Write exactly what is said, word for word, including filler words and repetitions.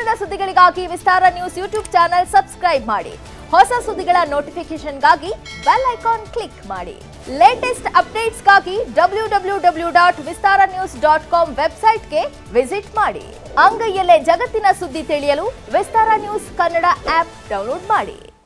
ಅನುಕ್ಷಣದ ಸುದ್ದಿಗಳಿಗಾಗಿ Vistara news YouTube channel subscribe ಮಾಡಿ. ಹೊಸ ಸುದ್ದಿಗಳ ನೋಟಿಫಿಕೇಶನ್ಗಾಗಿ ಬೆಲ್ ಐಕಾನ್ ಕ್ಲಿಕ್ ಮಾಡಿ. ಲೇಟೆಸ್ಟ್ ಅಪ್ಡೇಟ್ಸ್ಗಾಗಿ W W W dot Vistara news dot com ವೆಬ್ಸೈಟ್ಗೆ ವಿಸಿಟ್ ಮಾಡಿ. ಅಂಗೈಯಲ್ಲೇ ಜಗತ್ತಿನ ಸುದ್ದಿ ತಿಳಿಯಲು Vistara news Kannada app download ಮಾಡಿ.